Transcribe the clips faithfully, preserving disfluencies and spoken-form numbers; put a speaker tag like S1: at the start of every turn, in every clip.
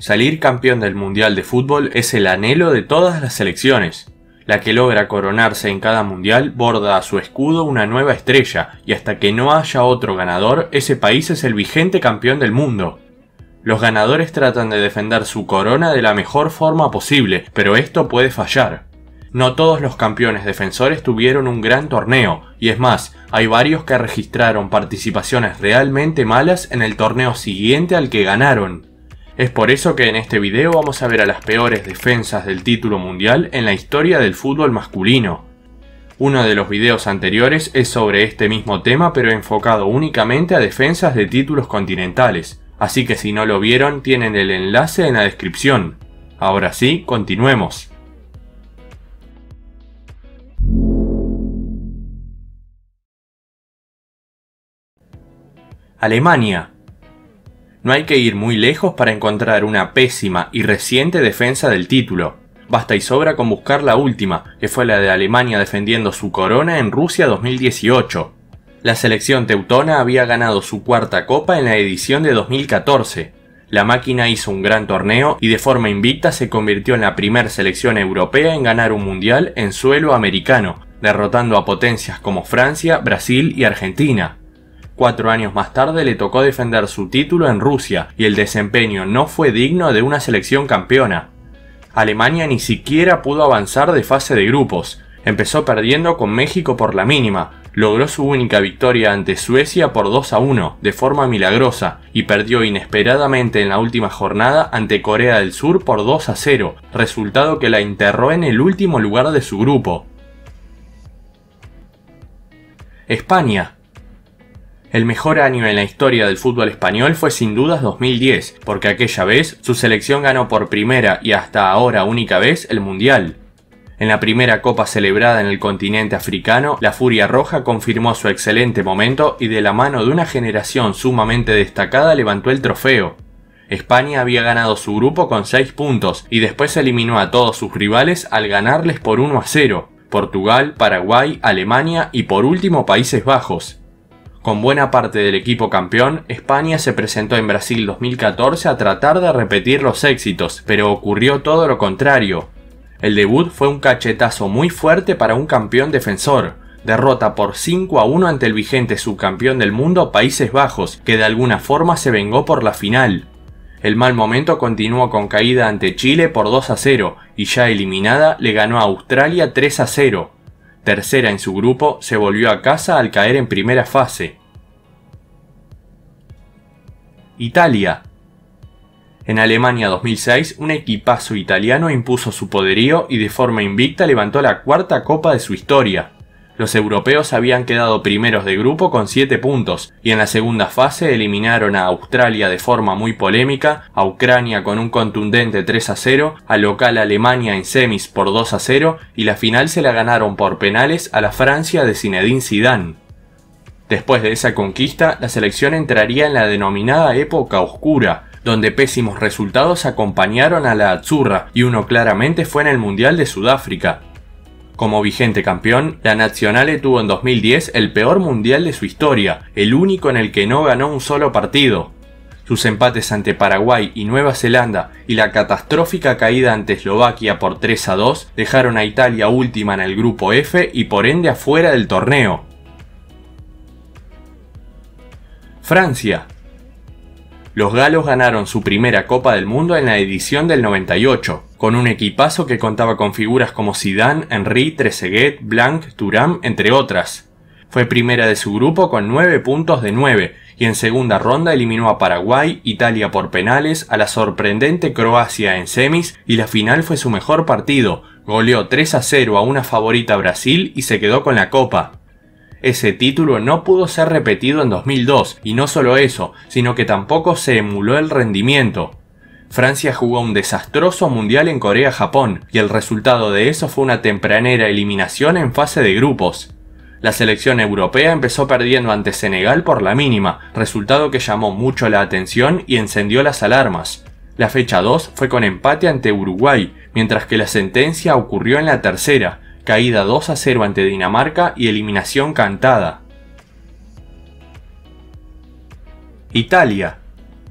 S1: Salir campeón del Mundial de Fútbol es el anhelo de todas las selecciones. La que logra coronarse en cada mundial borda a su escudo una nueva estrella, y hasta que no haya otro ganador, ese país es el vigente campeón del mundo. Los ganadores tratan de defender su corona de la mejor forma posible, pero esto puede fallar. No todos los campeones defensores tuvieron un gran torneo, y es más, hay varios que registraron participaciones realmente malas en el torneo siguiente al que ganaron. Es por eso que en este video vamos a ver a las peores defensas del título mundial en la historia del fútbol masculino. Uno de los videos anteriores es sobre este mismo tema, pero enfocado únicamente a defensas de títulos continentales, así que si no lo vieron tienen el enlace en la descripción. Ahora sí, continuemos. Alemania. No hay que ir muy lejos para encontrar una pésima y reciente defensa del título. Basta y sobra con buscar la última, que fue la de Alemania defendiendo su corona en Rusia dos mil dieciocho. La selección teutona había ganado su cuarta copa en la edición de dos mil catorce. La máquina hizo un gran torneo y de forma invicta se convirtió en la primera selección europea en ganar un mundial en suelo americano, derrotando a potencias como Francia, Brasil y Argentina. Cuatro años más tarde le tocó defender su título en Rusia, y el desempeño no fue digno de una selección campeona. Alemania ni siquiera pudo avanzar de fase de grupos. Empezó perdiendo con México por la mínima, logró su única victoria ante Suecia por dos a uno, de forma milagrosa, y perdió inesperadamente en la última jornada ante Corea del Sur por dos a cero, resultado que la enterró en el último lugar de su grupo. España. El mejor año en la historia del fútbol español fue sin dudas dos mil diez, porque aquella vez su selección ganó por primera y hasta ahora única vez el Mundial. En la primera copa celebrada en el continente africano, la Furia Roja confirmó su excelente momento y de la mano de una generación sumamente destacada levantó el trofeo. España había ganado su grupo con seis puntos y después eliminó a todos sus rivales al ganarles por uno a cero, Portugal, Paraguay, Alemania y por último Países Bajos. Con buena parte del equipo campeón, España se presentó en Brasil dos mil catorce a tratar de repetir los éxitos, pero ocurrió todo lo contrario. El debut fue un cachetazo muy fuerte para un campeón defensor, derrota por cinco a uno ante el vigente subcampeón del mundo Países Bajos, que de alguna forma se vengó por la final. El mal momento continuó con caída ante Chile por dos a cero, y ya eliminada le ganó a Australia tres a cero. Tercera en su grupo, se volvió a casa al caer en primera fase. Italia. En Alemania dos mil seis, un equipazo italiano impuso su poderío y de forma invicta levantó la cuarta copa de su historia. Los europeos habían quedado primeros de grupo con siete puntos, y en la segunda fase eliminaron a Australia de forma muy polémica, a Ucrania con un contundente tres a cero, al local Alemania en semis por dos a cero, y la final se la ganaron por penales a la Francia de Zinedine Zidane. Después de esa conquista, la selección entraría en la denominada época oscura, donde pésimos resultados acompañaron a la Azzurra, y uno claramente fue en el Mundial de Sudáfrica. Como vigente campeón, la Nazionale tuvo en dos mil diez el peor mundial de su historia, el único en el que no ganó un solo partido. Sus empates ante Paraguay y Nueva Zelanda y la catastrófica caída ante Eslovaquia por tres a dos dejaron a Italia última en el grupo F y por ende afuera del torneo. Francia. Los galos ganaron su primera Copa del Mundo en la edición del noventa y ocho, con un equipazo que contaba con figuras como Zidane, Henry, Trezeguet, Blanc, Thuram, entre otras. Fue primera de su grupo con nueve puntos de nueve, y en segunda ronda eliminó a Paraguay, Italia por penales, a la sorprendente Croacia en semis, y la final fue su mejor partido, goleó tres a cero a una favorita Brasil y se quedó con la copa. Ese título no pudo ser repetido en dos mil dos, y no solo eso, sino que tampoco se emuló el rendimiento. Francia jugó un desastroso mundial en Corea-Japón, y el resultado de eso fue una tempranera eliminación en fase de grupos. La selección europea empezó perdiendo ante Senegal por la mínima, resultado que llamó mucho la atención y encendió las alarmas. La fecha dos fue con empate ante Uruguay, mientras que la sentencia ocurrió en la tercera, caída dos a cero ante Dinamarca y eliminación cantada. Italia.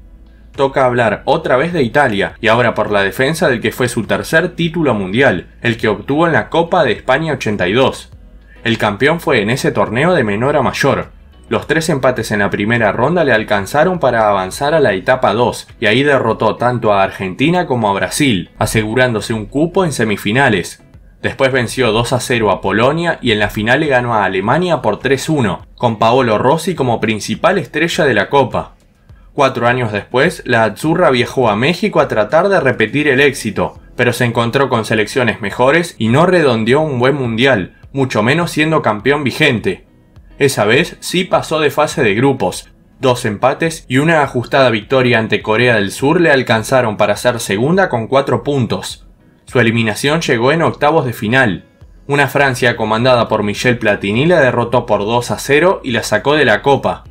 S1: toca hablar otra vez de Italia, y ahora por la defensa del que fue su tercer título mundial, el que obtuvo en la Copa de España ochenta y dos. El campeón fue en ese torneo de menor a mayor. Los tres empates en la primera ronda le alcanzaron para avanzar a la etapa dos, y ahí derrotó tanto a Argentina como a Brasil, asegurándose un cupo en semifinales. Después venció dos a cero a Polonia y en la final le ganó a Alemania por tres uno, con Paolo Rossi como principal estrella de la Copa. Cuatro años después, la Azzurra viajó a México a tratar de repetir el éxito, pero se encontró con selecciones mejores y no redondeó un buen mundial, mucho menos siendo campeón vigente. Esa vez sí pasó de fase de grupos. Dos empates y una ajustada victoria ante Corea del Sur le alcanzaron para ser segunda con cuatro puntos. Su eliminación llegó en octavos de final. Una Francia comandada por Michel Platini la derrotó por dos a cero y la sacó de la Copa.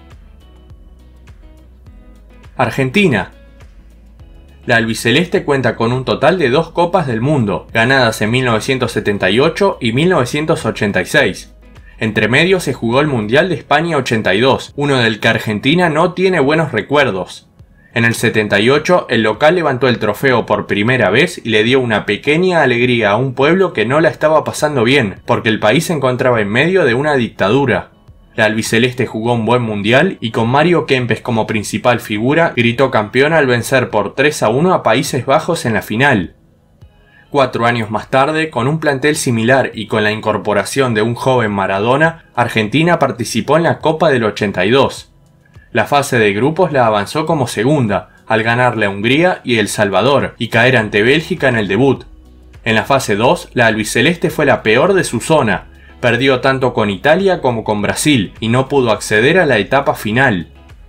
S1: Argentina. La albiceleste cuenta con un total de dos Copas del Mundo, ganadas en mil novecientos setenta y ocho y mil novecientos ochenta y seis. Entre medio se jugó el Mundial de España ochenta y dos, uno del que Argentina no tiene buenos recuerdos. En el setenta y ocho, el local levantó el trofeo por primera vez y le dio una pequeña alegría a un pueblo que no la estaba pasando bien, porque el país se encontraba en medio de una dictadura. La albiceleste jugó un buen mundial y con Mario Kempes como principal figura, gritó campeón al vencer por tres a uno a Países Bajos en la final. Cuatro años más tarde, con un plantel similar y con la incorporación de un joven Maradona, Argentina participó en la Copa del ochenta y dos. La fase de grupos la avanzó como segunda, al ganarle a Hungría y El Salvador, y caer ante Bélgica en el debut. En la fase dos, la albiceleste fue la peor de su zona. Perdió tanto con Italia como con Brasil y no pudo acceder a la etapa final.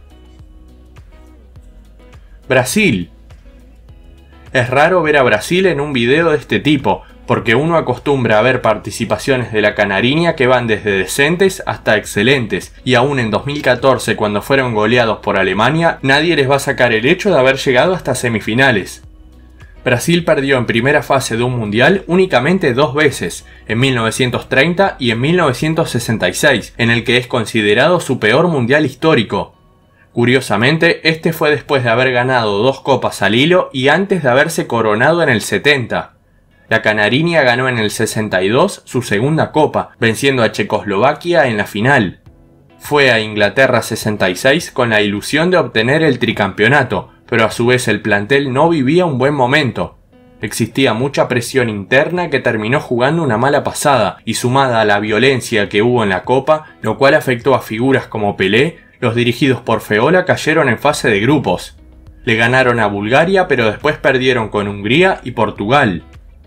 S1: Brasil. Es raro ver a Brasil en un video de este tipo, porque uno acostumbra a ver participaciones de la Canariña que van desde decentes hasta excelentes, y aún en dos mil catorce, cuando fueron goleados por Alemania, nadie les va a sacar el hecho de haber llegado hasta semifinales. Brasil perdió en primera fase de un mundial únicamente dos veces, en mil novecientos treinta y en mil novecientos sesenta y seis, en el que es considerado su peor mundial histórico. Curiosamente, este fue después de haber ganado dos copas al hilo y antes de haberse coronado en el setenta. La Canariña ganó en el sesenta y dos su segunda copa, venciendo a Checoslovaquia en la final. Fue a Inglaterra sesenta y seis con la ilusión de obtener el tricampeonato, pero a su vez el plantel no vivía un buen momento. Existía mucha presión interna que terminó jugando una mala pasada, y sumada a la violencia que hubo en la Copa, lo cual afectó a figuras como Pelé, los dirigidos por Feola cayeron en fase de grupos. Le ganaron a Bulgaria, pero después perdieron con Hungría y Portugal.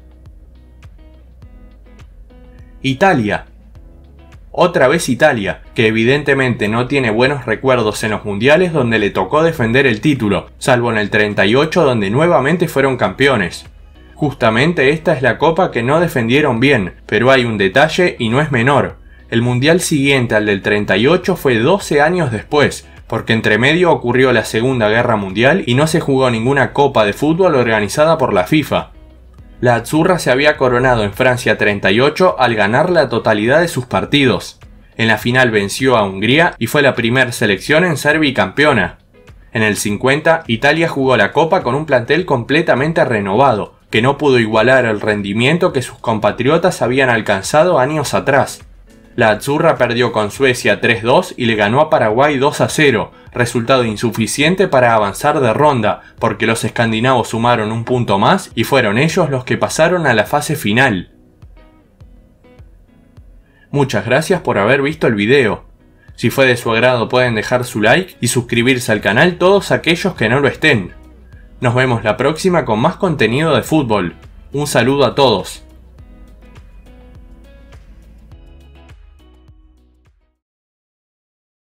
S1: Italia. Otra vez Italia, que evidentemente no tiene buenos recuerdos en los mundiales donde le tocó defender el título, salvo en el treinta y ocho donde nuevamente fueron campeones. Justamente esta es la copa que no defendieron bien, pero hay un detalle y no es menor. El mundial siguiente al del treinta y ocho fue doce años después, porque entre medio ocurrió la Segunda Guerra Mundial y no se jugó ninguna copa de fútbol organizada por la FIFA. La Azzurra se había coronado en Francia treinta y ocho al ganar la totalidad de sus partidos. En la final venció a Hungría y fue la primera selección en ser bicampeona. En el cincuenta, Italia jugó la Copa con un plantel completamente renovado, que no pudo igualar el rendimiento que sus compatriotas habían alcanzado años atrás. La Azzurra perdió con Suecia tres dos y le ganó a Paraguay dos a cero, resultado insuficiente para avanzar de ronda, porque los escandinavos sumaron un punto más y fueron ellos los que pasaron a la fase final. Muchas gracias por haber visto el video. Si fue de su agrado pueden dejar su like y suscribirse al canal todos aquellos que no lo estén. Nos vemos la próxima con más contenido de fútbol. Un saludo a todos.